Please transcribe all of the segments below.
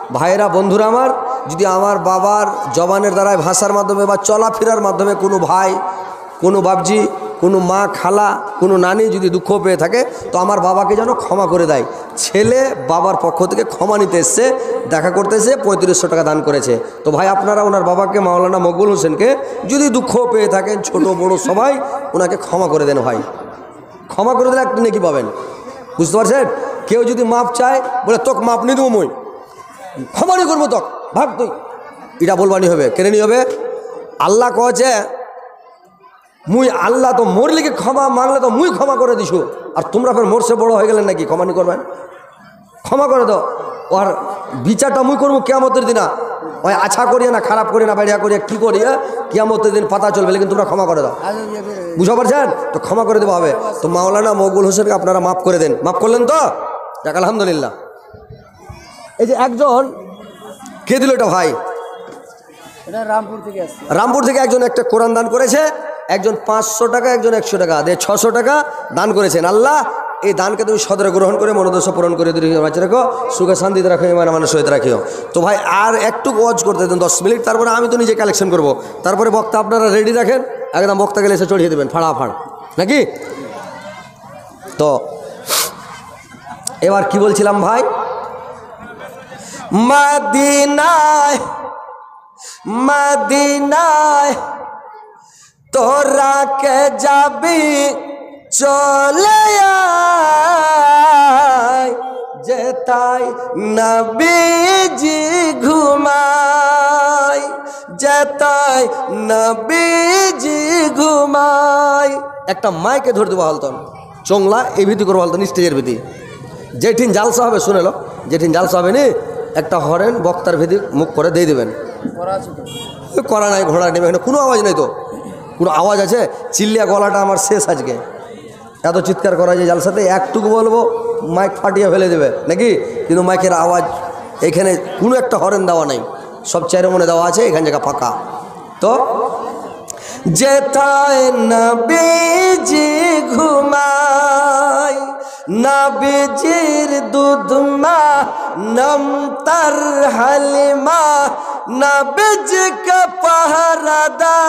ভাইয়েরা বন্ধুরা আমার, যদি আমার বাবার জবানের দ্বারায় ভাষার মাধ্যমে বা চলাফেরার মাধ্যমে কোনো ভাই, কোনো বাবজি, কোনো মা, খালা, কোনো নানি যদি দুঃখ পেয়ে থাকে তো আমার বাবাকে যেন ক্ষমা করে দেয়। ছেলে বাবার পক্ষ থেকে ক্ষমা নিতে এসছে, দেখা করতে এসে 3500 টাকা দান করেছে। তো ভাই আপনারা ওনার বাবাকে, মাওলানা মকবুল হোসেনকে যদি দুঃখ পেয়ে থাকেন, ছোট বড় সবাই, ওনাকে ক্ষমা করে দেন ভাই। ক্ষমা করে দিলে একটা নেকি পাবেন, বুঝতে পারছেন? কেউ যদি মাপ চায়, বলে তোকে মাপ নিয়ে দেবো, মই ক্ষমা নি করবো, তক ভাগ তুই, এটা বলবানি হবে, কেনে নি হবে? আল্লাহ কছে মুই আল্লাহ তো মোর লিগে ক্ষমা মাংলে তো মুই ক্ষমা করে দিছু, আর তোমরা ফের মোর সে বড় হয়ে গেলেন নাকি ক্ষমা নি করবেন? ক্ষমা করে দাও, আর বিচারটা মুই করবো কিয়ামতের দিনা। ওই আছা করিয়া না, খারাপ করিয়া না, বাড়িয়া করিয়া কি করিয়া কিয়ামতের দিন পাতা চলবে, কিন্তু তোমরা ক্ষমা করে দাও। বুঝতে পারছেন? তো ক্ষমা করে দেওয়া হবে। তো মাওলানা মকবুল হোসেনকে আপনারা মাফ করে দেন। মাফ করলেন তো? যাক আলহামদুলিল্লাহ। এই যে একজন কে দিল এটা ভাই? রামপুর থেকে একজন একটা কোরআন দান করেছে, একজন 500 টাকা, একজন 100 টাকা দিয়ে 600 টাকা দান করেছেন। আল্লাহ এই দানকে তুমি সদরে গ্রহণ করে মনোদশ পূরণ করে বাঁচিয়ে রাখো, সুখে শান্তিতে রাখো, মানে মানুষ সহিত রাখিও। তো ভাই আর একটু ওয়াজ করতে দেন 10 মিনিট, তারপরে আমি তো নিজে কালেকশন করব। তারপরে বক্তা আপনারা রেডি রাখেন, একদম বক্তা গেলে এসে চড়িয়ে দেবেন ফাড়াফাড়, নাকি? তো এবার কি বলছিলাম ভাই? মদিনায় মদিনায় তোরা কে যাবি চলে আয়, যেতাই নবীজি ঘুমায়, যেতাই নবীজি ঘুমায়। একটা মাইকে ধরে দেবো হালতন চোংলা, এই ভীতি করবো হালতন স্টেজের ভীতি। যেঠিন জালসা হবে শুনেলো, যেঠিন জালসা হবে নি, একটা হরেন বক্তার ভীতি মুখ করে দিয়ে দেবেন। করা নাই, ঘোড়া নেবে, এখানে কোনো আওয়াজ নেই। তো কোনো আওয়াজ আছে? চিল্লিয়া গলাটা আমার শেষ আজকে, এত চিৎকার করা যায় জালসাতে, একটুকু বলবো মাইক ফাটিয়ে ফেলে দেবে নাকি? কিন্তু মাইকের আওয়াজ এখানে কোনো একটা হরেন দেওয়া নাই, সব চেয়ারে দেওয়া আছে, এখান জায়গা ফাঁকা। তো যেথায় নবীজি ঘুমায়, নবীজির দুধ মা নমতার হালিমা, নবীজিকে পাহারা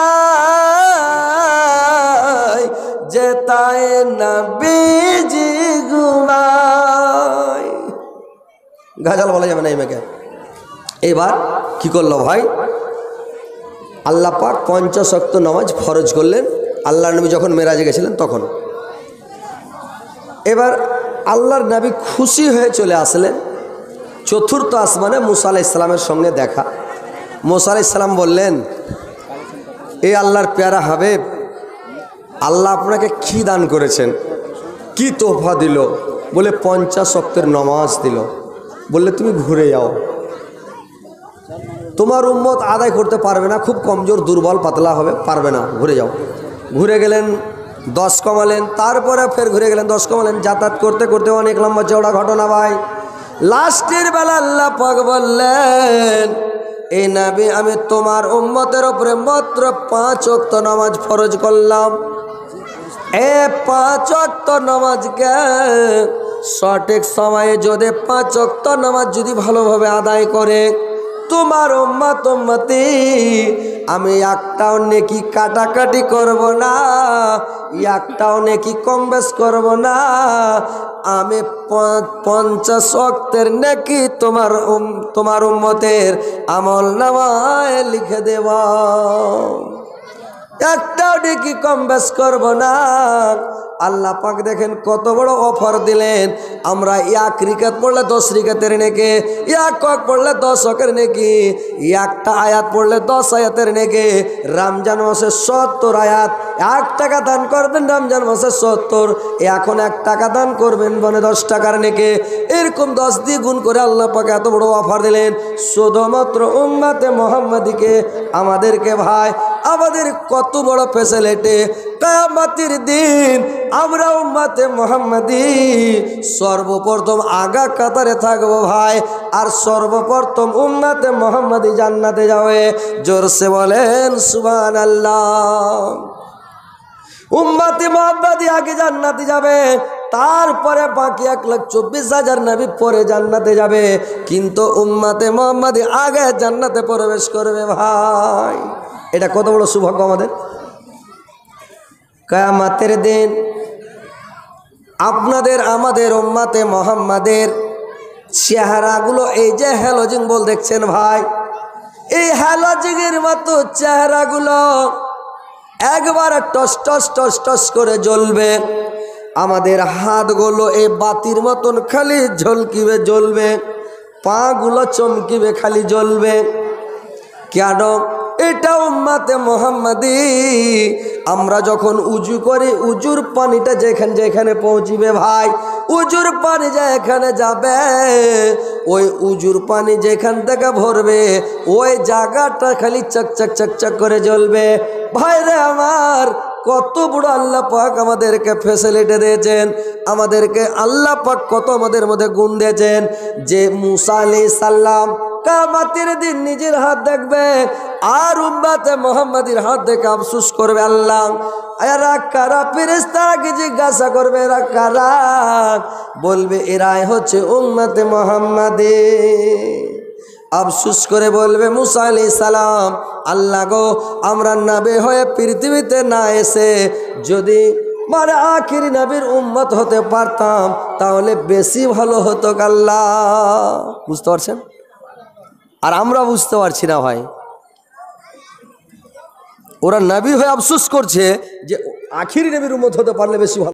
দেয়, যেথায় নবীজি ঘুমায়। গাজাল বলা যাবে না এই মেয়েকে। এবার কি করলো ভাই? আল্লাহ পাক 50 ওয়াক্ত নামাজ ফরজ করলেন আল্লাহর নবী যখন মেরাজে গেছিলেন তখন। এবার আল্লাহর নবী খুশি হয়ে চলে আসলেন চতুর্থ আসমানে মুসা আলাইহিস সালামের সঙ্গে দেখা। মুসা আলাইহিস সালাম বললেন, এই আল্লাহর প্যারা হাবিব, আল্লাহ আপনাকে কি দান করেছেন, কি তোহফা দিল? বলে 50 ওয়াক্তের নামাজ দিল। বললে তুমি ঘুরে যাও, তোমার উম্মত আদায় করতে পারবে না, খুব কমজোর, দুর্বল, পাতলা হবে, পারবে না, ঘুরে যাও। ঘুরে গেলেন, 10 কমালেন, তারপরে ফের ঘুরে গেলেন, 10 কমালেন, যাতায়াত করতে করতে অনেক লম্বা চওড়া ঘটনা ভাই। লাস্টের বেলা আল্লাহ পাক বললেন, এই নবী আমি তোমার উম্মতের উপরে মাত্র 5 ওয়াক্ত নামাজ ফরজ করলাম। এই 5 ওয়াক্ত নামাজকে সঠিক সময়ে যদি 5 ওয়াক্ত নামাজ যদি ভালোভাবে আদায় করে, তোমার উম্মত উম্মতি আমি একটাও নেকি কাটাকাটি করব না, একটাও নেকি কম বেশ করব না, আমি 50 ওয়াক্তের নেকি তোমার উম্মতের আমল নামায় লিখে দেব, একটাও নেকি কম বেশ করব না। আল্লাহ পাক দেখেন কত বড় অফার দিলেন। আমরা 1 রিকাত পড়লে 10 রিকাতের নেকি, 1 ওয়াক্ত পড়লে 10 ওয়াক্তের নেকি, একটা আয়াত পড়লে 10 আয়াতের নেকি। রমজান মাসে 70 আয়াত, 1 টাকা দান করবেন রমজান মাসে 70, এখন 1 টাকা দান করবেন মানে 10 টাকার নেকি। এরকম 10 দিয়ে গুণ করে আল্লাহ পাক এত বড় অফার দিলেন শুধুমাত্র উম্মতে মুহাম্মাদিকে, আমাদেরকে। ভাই আমাদের কত বড় ফ্যাসিলিটি! কিয়ামতের দিন আমরা উম্মতে মুহাম্মাদি সর্বপ্রথম আগা কাতারে থাকবো ভাই, আর সর্বপ্রথম উম্মতে মুহাম্মাদি জান্নাতে যাবে। জোরসে বলেন সুবহানাল্লাহ। উম্মতে মুহাম্মাদি আগে জান্নাতে যাবে, তারপরে বাকি 1,24,000 নবী পরে জান্নাতে যাবে, কিন্তু উম্মতে মুহাম্মাদি আগে জান্নাতে প্রবেশ করবে। ভাই এটা কত বড় সৌভাগ্য আমাদের। কিয়ামতের দিন আপনাদের আমাদের উম্মতে মুহাম্মাদের চেহারাগুলো, এই যে হ্যালোজিং বল দেখছেন ভাই, এই হ্যালোজিংয়ের মতো চেহারাগুলো একবার টস টস টস টস করে জ্বলবে। আমাদের হাতগুলো এই বাতির মতন খালি ঝলকিবে জ্বলবে, পাগুলো চমকিবে খালি জ্বলবে। কেন? এটা উম্মতে মুহাম্মাদি। আমরা যখন উজু করি, উজুর পানিটা যেখানে যেখানে পৌঁছিবে ভাই, উজুর পানি যেখানে যাবে, ওই উজুর পানি যেখান থেকে ভরবে ওই জায়গাটা খালি চকচক চকচক করে জ্বলবে। ভাইরে আমার, কত বড় আল্লাহ পাক আমাদেরকে ফ্যাসিলিটি দিয়েছেন, আমাদেরকে আল্লাহ পাক কত আমাদের মধ্যে গুণ দিয়েছেন। যে মুসা আলাইহিস সালাম কিয়ামতের দিন নিজের হাত দেখবে আর উম্মতে মুহাম্মাদির হাত দেখে আফসোস করবে, আল্লাহ এরা কারা? ফেরেশতাকে জিজ্ঞাসা করবে এরা কারা? বলবে এরাই হচ্ছে উম্মতে মুহাম্মাদি। আফসোস করে বলবে মুসা আলাইহিস সালাম, আল্লাহ গো, আমরা নবী হয়ে পৃথিবীতে না এসে যদি মানে আখিরি নবীর উম্মত হতে পারতাম তাহলে বেশি ভালো হতো। আল্লাহ বুঝতে পারছেন? আর আমরা বুঝতে পারছি না ভাই। ওরা নবী হয়ে আফসোস করছে যে আখিরি নবীর উম্মত হতে পারলে বেশি ভালো।